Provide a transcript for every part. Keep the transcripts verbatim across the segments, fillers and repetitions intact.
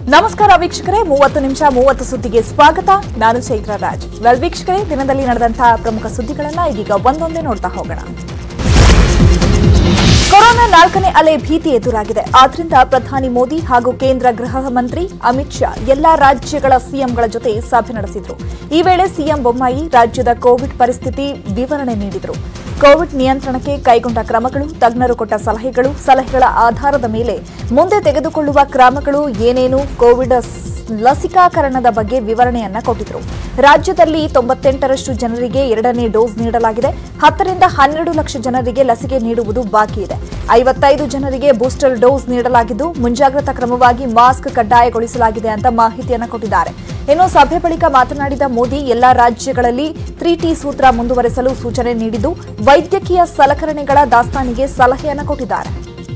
ನಮಸ್ಕಾರ ವೀಕ್ಷಕರೇ, ಮೂವತ್ತು ನಿಮಿಷ ಮೂವತ್ತು ಸುದ್ದಿಗೆ ಸ್ವಾಗತ. ನಾನು ಚೈತ್ರ ರಾಜ್. ವೆಲ್ ವೀಕ್ಷಕರೇ, ದಿನದಲ್ಲಿ ನಡೆದಂತಹ ಪ್ರಮುಖ ಸುದ್ದಿಗಳನ್ನ ಇದೀಗ ಒಂದೊಂದೇ ನೋಡ್ತಾ ಹೋಗೋಣ. ಕೊರೋನಾ ನಾಲ್ಕನೇ ಅಲೆ ಭೀತಿ ಎದುರಾಗಿದೆ. ಆದ್ರಿಂದ ಪ್ರಧಾನಿ ಮೋದಿ ಹಾಗೂ ಕೇಂದ್ರ ಗೃಹ ಮಂತ್ರಿ ಅಮಿತ್ ಶಾ ಎಲ್ಲಾ ರಾಜ್ಯಗಳ ಸಿಎಂಗಳ ಜೊತೆ ಸಭೆ ನಡೆಸಿದ್ರು. ಈ ವೇಳೆ ಸಿಎಂ ಬೊಮ್ಮಾಯಿ ರಾಜ್ಯದ ಕೋವಿಡ್ ಪರಿಸ್ಥಿತಿ ವಿವರಣೆ ನೀಡಿದರು. ಕೋವಿಡ್ ನಿಯಂತ್ರಣಕ್ಕೆ ಕೈಗೊಂಡ ಕ್ರಮಗಳು, ತಜ್ಞರು ಕೊಟ್ಟ ಸಲಹೆಗಳು, ಸಲಹೆಗಳ ಆಧಾರದ ಮೇಲೆ ಮುಂದೆ ತೆಗೆದುಕೊಳ್ಳುವ ಕ್ರಮಗಳು ಏನೇನು, ಕೋವಿಡ್ ಲಸಿಕಾಕರಣದ ಬಗ್ಗೆ ವಿವರಣೆಯನ್ನ ಕೊಟ್ಟಿದ್ರು. ರಾಜ್ಯದಲ್ಲಿ ತೊಂಬತ್ತೆಂಟರಷ್ಟು ಜನರಿಗೆ ಎರಡನೇ ಡೋಸ್ ನೀಡಲಾಗಿದೆ. ಹತ್ತರಿಂದ ಹನ್ನೆರಡು ಲಕ್ಷ ಜನರಿಗೆ ಲಸಿಕೆ ನೀಡುವುದು ಬಾಕಿ ಇದೆ. ಐವತ್ತೈದು ಜನರಿಗೆ ಬೂಸ್ಟರ್ ಡೋಸ್ ನೀಡಲಾಗಿದ್ದು, ಮುಂಜಾಗ್ರತಾ ಕ್ರಮವಾಗಿ ಮಾಸ್ಕ್ ಕಡ್ಡಾಯಗೊಳಿಸಲಾಗಿದೆ ಅಂತ ಮಾಹಿತಿಯನ್ನು ಕೊಟ್ಟಿದ್ದಾರೆ. ಇನ್ನು ಸಭೆ ಬಳಿಕ ಮಾತನಾಡಿದ ಮೋದಿ, ಎಲ್ಲಾ ರಾಜ್ಯಗಳಲ್ಲಿ ತ್ರೀ ಟಿ ಸೂತ್ರ ಮುಂದುವರೆಸಲು ಸೂಚನೆ ನೀಡಿದ್ದು, ವೈದ್ಯಕೀಯ ಸಲಕರಣೆಗಳ ದಾಸ್ತಾನಿಗೆ ಸಲಹೆಯನ್ನು ಕೊಟ್ಟಿದ್ದಾರೆ.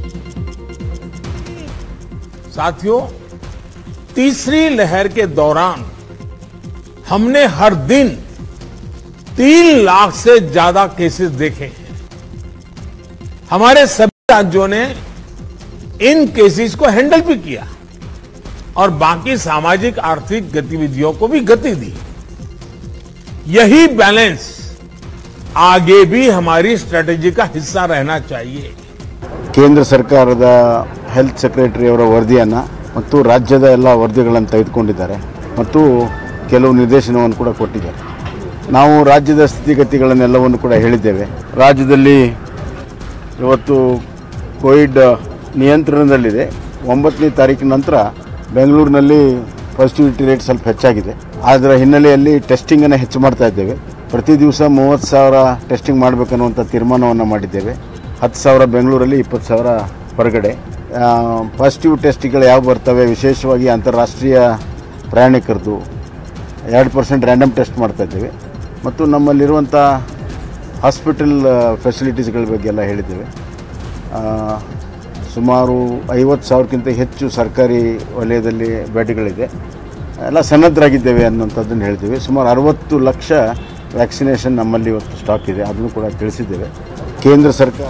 साथियों, तीसरी लहर के दौरान हमने हर दिन तीन लाख से ज्यादा केसेस देखे हैं. हमारे सभी राज्यों ने इन केसेस को हैंडल भी किया और बाकी सामाजिक आर्थिक गतिविधियों को भी गति दी. यही बैलेंस आगे भी हमारी स्ट्रेटेजी का हिस्सा रहना चाहिए. ಕೇಂದ್ರ ಸರ್ಕಾರದ ಹೆಲ್ತ್ ಸೆಕ್ರೆಟರಿ ಅವರ ವರದಿಯನ್ನು ಮತ್ತು ರಾಜ್ಯದ ಎಲ್ಲ ವರದಿಗಳನ್ನು ತೆಗೆದುಕೊಂಡಿದ್ದಾರೆ ಮತ್ತು ಕೆಲವು ನಿರ್ದೇಶನವನ್ನು ಕೂಡ ಕೊಟ್ಟಿದ್ದಾರೆ. ನಾವು ರಾಜ್ಯದ ಸ್ಥಿತಿಗತಿಗಳನ್ನೆಲ್ಲವನ್ನು ಕೂಡ ಹೇಳಿದ್ದೇವೆ. ರಾಜ್ಯದಲ್ಲಿ ಇವತ್ತು ಕೋವಿಡ್ ನಿಯಂತ್ರಣದಲ್ಲಿದೆ. ಒಂಬತ್ತನೇ ತಾರೀಕಿನ ನಂತರ ಬೆಂಗಳೂರಿನಲ್ಲಿ ಪಾಸಿಟಿವಿಟಿ ರೇಟ್ ಸ್ವಲ್ಪ ಹೆಚ್ಚಾಗಿದೆ. ಅದರ ಹಿನ್ನೆಲೆಯಲ್ಲಿ ಟೆಸ್ಟಿಂಗನ್ನು ಹೆಚ್ಚು ಮಾಡ್ತಾ ಇದ್ದೇವೆ. ಪ್ರತಿ ದಿವಸ ಮೂವತ್ತು ಸಾವಿರ ಟೆಸ್ಟಿಂಗ್ ಮಾಡಬೇಕನ್ನುವಂಥ ತೀರ್ಮಾನವನ್ನು ಮಾಡಿದ್ದೇವೆ. ಹತ್ತು ಸಾವಿರ ಬೆಂಗಳೂರಲ್ಲಿ, ಇಪ್ಪತ್ತು ಸಾವಿರ ಹೊರಗಡೆ. ಪಾಸಿಟಿವ್ ಟೆಸ್ಟ್ಗಳು ಯಾವ ಬರ್ತವೆ, ವಿಶೇಷವಾಗಿ ಅಂತಾರಾಷ್ಟ್ರೀಯ ಪ್ರಯಾಣಿಕರದು ಎರಡು ಪರ್ಸೆಂಟ್ ರ್ಯಾಂಡಮ್ ಟೆಸ್ಟ್ ಮಾಡ್ತಾ ಇದ್ದೇವೆ ಮತ್ತು ನಮ್ಮಲ್ಲಿರುವಂಥ ಹಾಸ್ಪಿಟಲ್ ಫೆಸಿಲಿಟೀಸ್ಗಳ ಬಗ್ಗೆ ಎಲ್ಲ ಹೇಳಿದ್ದೇವೆ. ಸುಮಾರು ಐವತ್ತು ಸಾವಿರಕ್ಕಿಂತ ಹೆಚ್ಚು ಸರ್ಕಾರಿ ವಲಯದಲ್ಲಿ ಬೆಡ್ಗಳಿದೆ. ಎಲ್ಲ ಸನ್ನದ್ಧರಾಗಿದ್ದೇವೆ ಅನ್ನೋಂಥದ್ದನ್ನು ಹೇಳಿದ್ದೇವೆ. ಸುಮಾರು ಅರವತ್ತು ಲಕ್ಷ ವ್ಯಾಕ್ಸಿನೇಷನ್ ನಮ್ಮಲ್ಲಿ ಇವತ್ತು ಸ್ಟಾಕ್ ಇದೆ, ಅದನ್ನು ಕೂಡ ತಿಳಿಸಿದ್ದೇವೆ. ಕೇಂದ್ರ ಸರ್ಕಾರ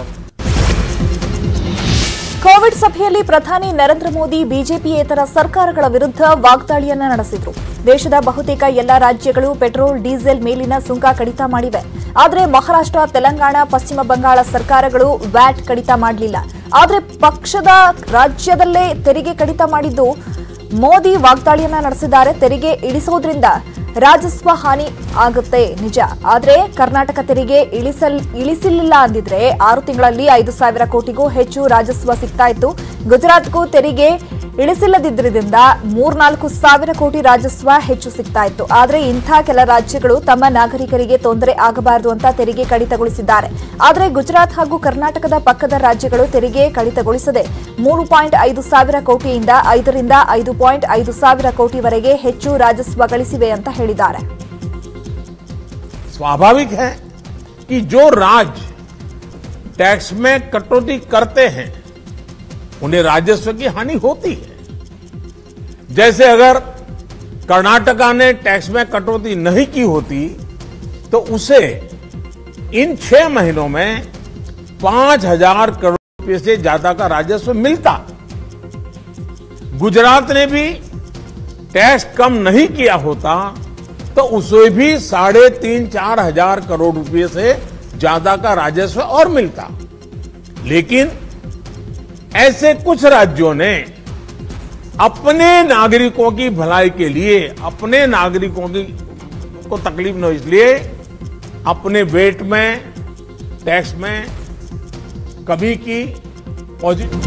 ಕೋವಿಡ್ ಸಭೆಯಲ್ಲಿ ಪ್ರಧಾನಿ ನರೇಂದ್ರ ಮೋದಿ ಬಿಜೆಪಿಯೇತರ ಸರ್ಕಾರಗಳ ವಿರುದ್ಧ ವಾಗ್ದಾಳಿಯನ್ನ ನಡೆಸಿದ್ರು. ದೇಶದ ಬಹುತೇಕ ಎಲ್ಲ ರಾಜ್ಯಗಳು ಪೆಟ್ರೋಲ್, ಡೀಸೆಲ್ ಮೇಲಿನ ಸುಂಕ ಕಡಿತ ಮಾಡಿವೆ. ಆದರೆ ಮಹಾರಾಷ್ಟ್ರ, ತೆಲಂಗಾಣ, ಪಶ್ಚಿಮ ಬಂಗಾಳ ಸರ್ಕಾರಗಳು ವ್ಯಾಟ್ ಕಡಿತ ಮಾಡಲಿಲ್ಲ. ಆದರೆ ಪಕ್ಷದ ರಾಜ್ಯದಲ್ಲೇ ತೆರಿಗೆ ಕಡಿತ ಮಾಡಿದ್ದು ಮೋದಿ ವಾಗ್ದಾಳಿಯನ್ನ ನಡೆಸಿದ್ದಾರೆ. ತೆರಿಗೆ ಇಳಿಸೋದ್ರಿಂದ ರಾಜಸ್ವ ಹಾನಿ ಆಗುತ್ತೆ ನಿಜ, ಆದರೆ ಕರ್ನಾಟಕ ತೆರಿಗೆ ಇಳಿಸಲ್ ಇಳಿಸಿಲ್ಲ ಅಂದಿದ್ರೆ ಆರು ತಿಂಗಳಲ್ಲಿ ಐದು ಸಾವಿರ ಕೋಟಿಗೂ ಹೆಚ್ಚು ರಾಜಸ್ವ ಸಿಗ್ತಾ ಇತ್ತು. ಗುಜರಾತ್ಗೂ ತೆರಿಗೆ ಇಳಿಸಿಲ್ಲದಿದ್ದರಿಂದ ಮೂರ್ನಾಲ್ಕು ಸಾವಿರ ಕೋಟಿ ರಾಜಸ್ವ ಹೆಚ್ಚು ಸಿಗ್ತಾ ಇತ್ತು. ಆದರೆ ಇಂಥ ಕೆಲ ರಾಜ್ಯಗಳು ತಮ್ಮ ನಾಗರಿಕರಿಗೆ ತೊಂದರೆ ಆಗಬಾರದು ಅಂತ ತೆರಿಗೆ ಕಡಿತಗೊಳಿಸಿದ್ದಾರೆ. ಆದರೆ ಗುಜರಾತ್ ಹಾಗೂ ಕರ್ನಾಟಕದ ಪಕ್ಕದ ರಾಜ್ಯಗಳು ತೆರಿಗೆ ಕಡಿತಗೊಳಿಸದೆ ಮೂರು ಪಾಯಿಂಟ್ ಐದು ಸಾವಿರ ಕೋಟಿಯಿಂದ ಐದರಿಂದ ಐದು ಪಾಯಿಂಟ್ ಐದು ಸಾವಿರ ಕೋಟಿವರೆಗೆ ಹೆಚ್ಚು ರಾಜಸ್ವ ಗಳಿಸಿವೆ ಅಂತ ಹೇಳಿದ್ದಾರೆ. स्वाभाविक है कि जो राज्य टैक्स में कटौती करते हैं उन्हें राजस्व की हानि होती है. जैसे अगर कर्नाटका ने टैक्स में कटौती नहीं की होती तो उसे इन छह महीनों में पांच हजार करोड़ रुपए से ज्यादा का राजस्व मिलता. गुजरात ने भी टैक्स कम नहीं किया होता तो उसे भी साढ़े तीन चार हजार करोड़ रुपए से ज्यादा का राजस्व और मिलता. लेकिन ऐसे कुछ राज्यों ने अपने नागरिकों की भलाई के लिए, अपने नागरिकों की को तकलीफ न हो इसलिए अपने वेट में, टैक्स में कमी की. पॉजिटिव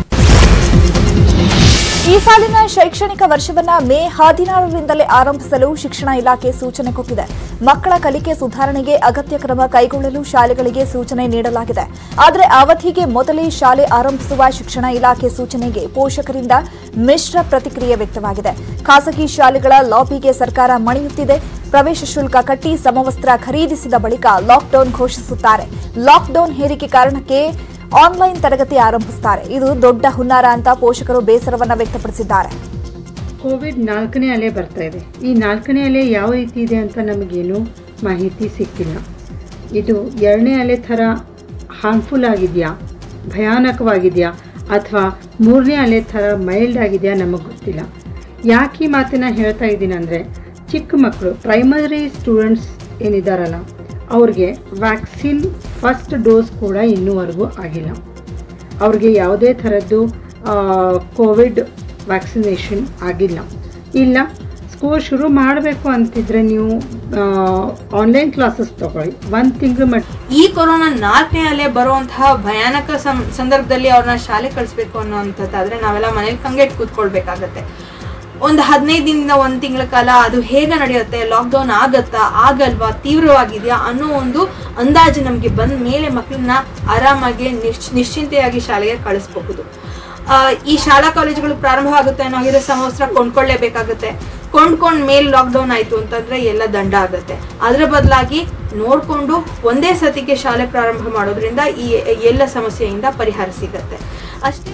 ಈ ಸಾಲಿನ ಶೈಕ್ಷಣಿಕ ವರ್ಷವನ್ನ ಮೇ ಹದಿನಾರರಿಂದಲೇ ಆರಂಭಿಸಲು ಶಿಕ್ಷಣ ಇಲಾಖೆ ಸೂಚನೆ ಕೊಟ್ಟಿದೆ. ಮಕ್ಕಳ ಕಲಿಕೆ ಸುಧಾರಣೆಗೆ ಅಗತ್ಯ ಕ್ರಮ ಕೈಗೊಳ್ಳಲು ಶಾಲೆಗಳಿಗೆ ಸೂಚನೆ ನೀಡಲಾಗಿದೆ. ಆದರೆ ಅವಧಿಗೆ ಮೊದಲೇ ಶಾಲೆ ಆರಂಭಿಸುವ ಶಿಕ್ಷಣ ಇಲಾಖೆ ಸೂಚನೆಗೆ ಪೋಷಕರಿಂದ ಮಿಶ್ರ ಪ್ರತಿಕ್ರಿಯೆ ವ್ಯಕ್ತವಾಗಿದೆ. ಖಾಸಗಿ ಶಾಲೆಗಳ ಲಾಬಿಗೆ ಸರ್ಕಾರ ಮಣಿಯುತ್ತಿದೆ. ಪ್ರವೇಶ ಶುಲ್ಕ ಕಟ್ಟಿ ಸಮವಸ್ತ್ರ ಖರೀದಿಸಿದ ಬಳಿಕ ಲಾಕ್ಡೌನ್ ಘೋಷಿಸುತ್ತಾರೆ. ಲಾಕ್ಡೌನ್ ಹೇರಿಕೆ ಕಾರಣಕ್ಕೆ ಆನ್ಲೈನ್ ತರಗತಿ ಆರಂಭಿಸುತ್ತಾರೆ. ಇದು ದೊಡ್ಡ ಹುನ್ನಾರ ಅಂತ ಪೋಷಕರು ಬೇಸರವನ್ನ ವ್ಯಕ್ತಪಡಿಸಿದ್ದಾರೆ. ಕೋವಿಡ್ ನಾಲ್ಕನೇ ಅಲೆ ಬರ್ತಾ ಇದೆ. ಈ ನಾಲ್ಕನೇ ಅಲೆ ಯಾವ ರೀತಿ ಇದೆ ಅಂತ ನಮಗೇನು ಮಾಹಿತಿ ಸಿಕ್ಕಿಲ್ಲ. ಇದು ಎರಡನೇ ಅಲೆ ಥರ ಹಾರ್ಮ್ಫುಲ್ ಆಗಿದೆಯಾ, ಭಯಾನಕವಾಗಿದೆಯಾ ಅಥವಾ ಮೂರನೇ ಅಲೆ ಥರ ಮೈಲ್ಡ್ ಆಗಿದೆಯಾ ನಮಗೆ ಗೊತ್ತಿಲ್ಲ. ಯಾಕೆ ಈ ಮಾತನ್ನ ಹೇಳ್ತಾ ಇದ್ದೀನಿ ಅಂದರೆ, ಚಿಕ್ಕ ಮಕ್ಕಳು ಪ್ರೈಮರಿ ಸ್ಟೂಡೆಂಟ್ಸ್ ಏನಿದ್ದಾರಲ್ಲ ಅವ್ರಿಗೆ ವ್ಯಾಕ್ಸಿನ್ ಫಸ್ಟ್ ಡೋಸ್ ಕೂಡ ಇನ್ನೂವರೆಗೂ ಆಗಿಲ್ಲ. ಅವ್ರಿಗೆ ಯಾವುದೇ ಥರದ್ದು ಕೋವಿಡ್ ವ್ಯಾಕ್ಸಿನೇಷನ್ ಆಗಿಲ್ಲ. ಇಲ್ಲ ಸ್ಕೂಲ್ ಶುರು ಮಾಡಬೇಕು ಅಂತಿದ್ರೆ ನೀವು ಆನ್ಲೈನ್ ಕ್ಲಾಸಸ್ ತಗೊಳ್ಳಿ ಒಂದು ತಿಂಗಳು ಮಟ್ಟ. ಈ ಕೊರೋನಾ ನಾಲ್ಕನೇ ಅಲೆ ಬರುವಂತಹ ಭಯಾನಕ ಸಂದರ್ಭದಲ್ಲಿ ಅವ್ರನ್ನ ಶಾಲೆ ಕಳಿಸ್ಬೇಕು ಅನ್ನೋಂಥದ್ದಾದ್ರೆ ನಾವೆಲ್ಲ ಮನೇಲಿ ಕಂಗೆಟ್ಟು ಕೂತ್ಕೊಳ್ಬೇಕಾಗತ್ತೆ. ಒಂದು ಹದಿನೈದು ದಿನದಿಂದ ಒಂದು ತಿಂಗಳ ಕಾಲ ಅದು ಹೇಗೆ ನಡೆಯುತ್ತೆ, ಲಾಕ್ಡೌನ್ ಆಗತ್ತಾ ಆಗಲ್ವಾ, ತೀವ್ರವಾಗಿದೆಯಾ ಅನ್ನೋ ಒಂದು ಅಂದಾಜು ನಮಗೆ ಬಂದ ಮೇಲೆ ಮಕ್ಕಳನ್ನ ಆರಾಮಾಗಿ ನಿಶ್ ನಿಶ್ಚಿಂತೆಯಾಗಿ ಶಾಲೆಗೆ ಕಳಿಸ್ಬಹುದು. ಈ ಶಾಲಾ ಕಾಲೇಜುಗಳು ಪ್ರಾರಂಭವಾಗುತ್ತೆ ಅನ್ನೋ ಹಾಗಿದ್ರೆ ಸಮವಸ್ತ್ರ ಕೊಂಡ್ಕೊಳ್ಳೇಬೇಕಾಗುತ್ತೆ. ಕೊಂಡ್ಕೊಂಡ್ ಮೇಲೆ ಲಾಕ್ಡೌನ್ ಆಯ್ತು ಅಂತಂದ್ರೆ ಎಲ್ಲ ದಂಡ ಆಗುತ್ತೆ. ಅದರ ಬದಲಾಗಿ ನೋಡ್ಕೊಂಡು ಒಂದೇ ಸತಿಗೆ ಶಾಲೆ ಪ್ರಾರಂಭ ಮಾಡೋದ್ರಿಂದ ಈ ಎಲ್ಲ ಸಮಸ್ಯೆಯಿಂದ ಪರಿಹಾರ ಸಿಗತ್ತೆ ಅಷ್ಟೇ.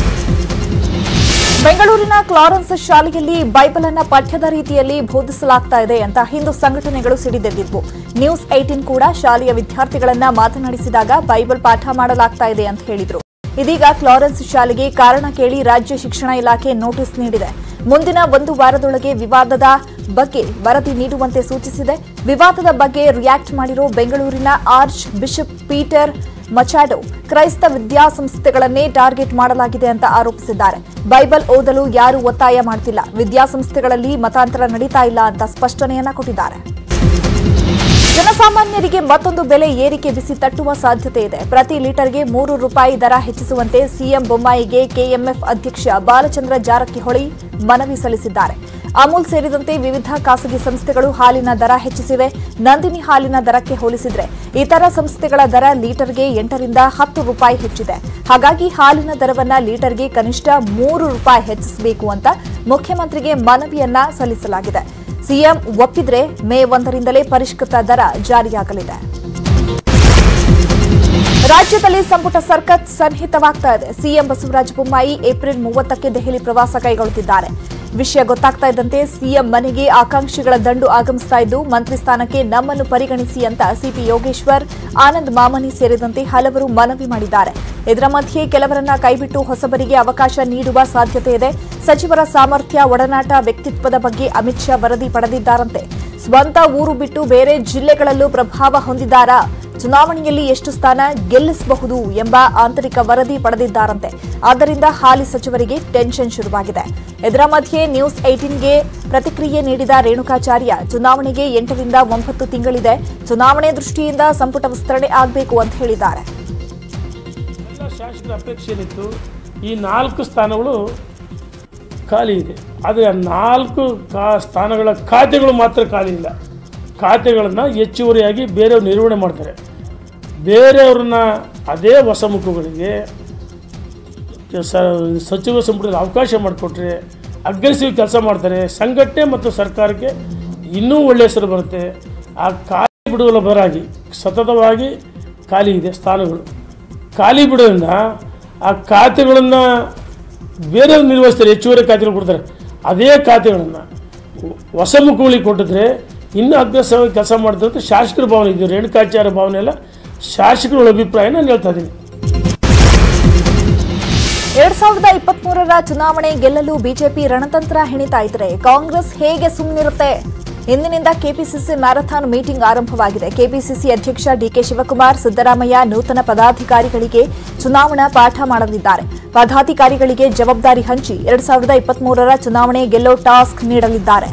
ಬೆಂಗಳೂರಿನ ಕ್ಲಾರೆನ್ಸ್ ಶಾಲೆಯಲ್ಲಿ ಬೈಬಲ್ ಅನ್ನ ಪಠ್ಯದ ರೀತಿಯಲ್ಲಿ ಬೋಧಿಸಲಾಗ್ತಾ ಇದೆ ಅಂತ ಹಿಂದೂ ಸಂಘಟನೆಗಳು ಸಿಡಿದೆದ್ದಿದ್ವು. ನ್ಯೂಸ್ ಏಟೀನ್ ಕೂಡ ಶಾಲೆಯ ವಿದ್ಯಾರ್ಥಿಗಳನ್ನ ಮಾತನಾಡಿಸಿದಾಗ ಬೈಬಲ್ ಪಾಠ ಮಾಡಲಾಗ್ತಾ ಇದೆ ಅಂತ ಹೇಳಿದ್ರು. ಇದೀಗ ಕ್ಲಾರೆನ್ಸ್ ಶಾಲೆಗೆ ಕಾರಣ ಕೇಳಿ ರಾಜ್ಯ ಶಿಕ್ಷಣ ಇಲಾಖೆ ನೋಟಿಸ್ ನೀಡಿದೆ. ಮುಂದಿನ ಒಂದು ವಾರದೊಳಗೆ ವಿವಾದದ ಬಗ್ಗೆ ವರದಿ ನೀಡುವಂತೆ ಸೂಚಿಸಿದೆ. ವಿವಾದದ ಬಗ್ಗೆ ರಿಯಾಕ್ಟ್ ಮಾಡಿರೋ ಬೆಂಗಳೂರಿನ ಆರ್ಚ್ ಬಿಷಪ್ ಪೀಟರ್ ಮಚಾಡೋ ಕ್ರೈಸ್ತ ವಿದ್ಯಾಸಂಸ್ಥೆಗಳನ್ನೇ ಟಾರ್ಗೆಟ್ ಮಾಡಲಾಗಿದೆ ಅಂತ ಆರೋಪಿಸಿದ್ದಾರೆ. ಬೈಬಲ್ ಓದಲು ಯಾರೂ ಒತ್ತಾಯ ಮಾಡ್ತಿಲ್ಲ, ವಿದ್ಯಾಸಂಸ್ಥೆಗಳಲ್ಲಿ ಮತಾಂತರ ನಡೀತಾ ಇಲ್ಲ ಅಂತ ಸ್ಪಷ್ಟನೆಯನ್ನ ಕೊಟ್ಟಿದ್ದಾರೆ. ಜನಸಾಮಾನ್ಯರಿಗೆ ಮತ್ತೊಂದು ಬೆಲೆ ಏರಿಕೆ ಬಿಸಿ ತಟ್ಟುವ ಸಾಧ್ಯತೆ ಇದೆ. ಪ್ರತಿ ಲೀಟರ್ಗೆ ಮೂರು ರೂಪಾಯಿ ದರ ಹೆಚ್ಚಿಸುವಂತೆ ಸಿಎಂ ಬೊಮ್ಮಾಯಿಗೆ ಕೆಎಂಎಫ್ ಅಧ್ಯಕ್ಷ ಬಾಲಚಂದ್ರ ಜಾರಕಿಹೊಳಿ ಮನವಿ ಸಲ್ಲಿಸಿದ್ದಾರೆ. ಅಮೂಲ್ ಸೇರಿದಂತೆ ವಿವಿಧ ಖಾಸಗಿ ಸಂಸ್ಥೆಗಳು ಹಾಲಿನ ದರ ಹೆಚ್ಚಿಸಿವೆ. ನಂದಿನಿ ಹಾಲಿನ ದರಕ್ಕೆ ಹೋಲಿಸಿದ್ರೆ ಇತರ ಸಂಸ್ಥೆಗಳ ದರ ಲೀಟರ್ಗೆ ಎಂಟರಿಂದ ಹತ್ತು ರೂಪಾಯಿ ಹೆಚ್ಚಿದೆ. ಹಾಗಾಗಿ ಹಾಲಿನ ದರವನ್ನ ಲೀಟರ್ಗೆ ಕನಿಷ್ಠ ಮೂರು ರೂಪಾಯಿ ಹೆಚ್ಚಿಸಬೇಕು ಅಂತ ಮುಖ್ಯಮಂತ್ರಿಗೆ ಮನವಿಯನ್ನ ಸಲ್ಲಿಸಲಾಗಿದೆ. ಸಿಎಂ ಒಪ್ಪಿದ್ರೆ ಮೇ ಒಂದರಿಂದಲೇ ಪರಿಷ್ಕೃತ ದರ ಜಾರಿಯಾಗಲಿದೆ. ರಾಜ್ಯದಲ್ಲಿ ಸಂಪುಟ ಸರ್ಕಸ್ ಸನ್ನಿಹಿತವಾಗ್ತಾ ಇದೆ. ಸಿಎಂ ಬಸವರಾಜ ಬೊಮ್ಮಾಯಿ ಏಪ್ರಿಲ್ ಮೂವತ್ತಕ್ಕೆ ದೆಹಲಿ ಪ್ರವಾಸ ಕೈಗೊಳ್ಳುತ್ತಿದ್ದಾರೆ. ವಿಷಯ ಗೊತ್ತಾಗ್ತಾ ಇದ್ದಂತೆ ಸಿಎಂ ಮನೆಗೆ ಆಕಾಂಕ್ಷಿಗಳ ದಂಡು ಆಗಮಿಸ್ತಾ ಇದ್ದು, ಮಂತ್ರಿ ಸ್ಥಾನಕ್ಕೆ ನಮ್ಮನ್ನು ಪರಿಗಣಿಸಿ ಅಂತ ಸಿಪಿ ಯೋಗೇಶ್ವರ್, ಆನಂದ್ ಮಾಮನಿ ಸೇರಿದಂತೆ ಹಲವರು ಮನವಿ ಮಾಡಿದ್ದಾರೆ. ಇದರ ಮಧ್ಯೆ ಕೆಲವರನ್ನ ಕೈಬಿಟ್ಟು ಹೊಸಬರಿಗೆ ಅವಕಾಶ ನೀಡುವ ಸಾಧ್ಯತೆ ಇದೆ. ಸಚಿವರ ಸಾಮರ್ಥ್ಯ, ಒಡನಾಟ, ವ್ಯಕ್ತಿತ್ವದ ಬಗ್ಗೆ ಅಮಿತ್ ಶಾ ವರದಿ ಪಡೆದಿದ್ದಾರಂತೆ. ಸ್ವಂತ ಊರು ಬಿಟ್ಟು ಬೇರೆ ಜಿಲ್ಲೆಗಳಲ್ಲೂ ಪ್ರಭಾವ ಹೊಂದಿದ್ದಾರಾ, ಚುನಾವಣೆಯಲ್ಲಿ ಎಷ್ಟು ಸ್ಥಾನ ಗೆಲ್ಲಿಸಬಹುದು ಎಂಬ ಆಂತರಿಕ ವರದಿ ಪಡೆದಿದ್ದಾರಂತೆ. ಆದ್ದರಿಂದ ಹಾಲಿ ಸಚಿವರಿಗೆ ಟೆನ್ಷನ್ ಶುರುವಾಗಿದೆ. ಇದರ ಮಧ್ಯೆ ನ್ಯೂಸ್ ಏಟೀನ್ಗೆ ಪ್ರತಿಕ್ರಿಯೆ ನೀಡಿದ ರೇಣುಕಾಚಾರ್ಯ, ಚುನಾವಣೆಗೆ ಎಂಟರಿಂದ ಒಂಬತ್ತು ತಿಂಗಳಿದೆ, ಚುನಾವಣೆ ದೃಷ್ಟಿಯಿಂದ ಸಂಪುಟ ವಿಸ್ತರಣೆ ಆಗಬೇಕು ಅಂತ ಹೇಳಿದ್ದಾರೆ. ಶಾಸಕರ ಅಪೇಕ್ಷೆ ಏನಿತ್ತು, ಈ ನಾಲ್ಕು ಸ್ಥಾನಗಳು ಖಾಲಿ ಇದೆ. ಆದರೆ ಆ ನಾಲ್ಕು ಕಾ ಸ್ಥಾನಗಳ ಖಾತೆಗಳು ಮಾತ್ರ ಖಾಲಿ ಇಲ್ಲ. ಖಾತೆಗಳನ್ನು ಹೆಚ್ಚುವರಿಯಾಗಿ ಬೇರೆಯವ್ರು ನಿರ್ವಹಣೆ ಮಾಡ್ತಾರೆ. ಬೇರೆಯವ್ರನ್ನ ಅದೇ ಹೊಸ ಮುಖಗಳಿಗೆ ಸಚಿವ ಸಂಪುಟದಲ್ಲಿ ಅವಕಾಶ ಮಾಡಿಕೊಟ್ರೆ ಅಗ್ರೆಸಿವ್ ಕೆಲಸ ಮಾಡ್ತಾರೆ. ಸಂಘಟನೆ ಮತ್ತು ಸರ್ಕಾರಕ್ಕೆ ಇನ್ನೂ ಒಳ್ಳೆಯ ಹೆಸರು ಬರುತ್ತೆ. ಆ ಖಾಲಿ ಬಿಡುವ ಬರಾಗಿ ಸತತವಾಗಿ ಖಾಲಿ ಇದೆ ಸ್ಥಾನಗಳು. ಖಾಲಿ ಬಿಡೋದ್ರಿಂದ ಆ ಖಾತೆಗಳನ್ನು ಬೇರೆಯವ್ರು ನಿರ್ವಹಿಸ್ತಾರೆ, ಹೆಚ್ಚುವರಿ ಖಾತೆಗಳು ಕೊಡ್ತಾರೆ. ಅದೇ ಖಾತೆಗಳನ್ನು ಹೊಸ ಮುಖಗಳಿಗೆ ಕೊಟ್ಟಿದ್ರೆ ಇನ್ನೂ ಅಗ್ರೆಸಿವ್ ಕೆಲಸ ಮಾಡ್ತಾರೆ. ಶಾಸಕರ ಭಾವನೆ ಇದು, ರೇಣುಕಾಚಾರ್ಯ ಭಾವನೆ ಎಲ್ಲ ಶಾಸಕರ ಅಭಿಪ್ರಾಯ ನಾನು ಹೇಳ್ತಾ ಇದ್ದೀನಿ. ಎರಡ್ ಸಾವಿರದ ಇಪ್ಪತ್ತ್ ಮೂರರ ಚುನಾವಣೆ ಗೆಲ್ಲಲು ಬಿಜೆಪಿ ರಣತಂತ್ರ ಹೆಣಿತಾ ಇದ್ರೆ ಕಾಂಗ್ರೆಸ್ ಹೇಗೆ ಸುಮ್ಮನಿರುತ್ತೆ? ಇಂದಿನಿಂದ ಕೆಪಿಸಿಸಿ ಮ್ಯಾರಥಾನ್ ಮೀಟಿಂಗ್ ಆರಂಭವಾಗಿದೆ. ಕೆಪಿಸಿಸಿ ಅಧ್ಯಕ್ಷ ಡಿಕೆ ಶಿವಕುಮಾರ್, ಸಿದ್ದರಾಮಯ್ಯ ನೂತನ ಪದಾಧಿಕಾರಿಗಳಿಗೆ ಚುನಾವಣಾ ಪಾಠ ಮಾಡಲಿದ್ದಾರೆ. ಪದಾಧಿಕಾರಿಗಳಿಗೆ ಜವಾಬ್ದಾರಿ ಹಂಚಿ ಎರಡ್ ಸಾವಿರದ ಇಪ್ಪತ್ತ್ ಮೂರರ ಚುನಾವಣೆ ಗೆಲ್ಲೋ ಟಾಸ್ಕ್ ನೀಡಲಿದ್ದಾರೆ.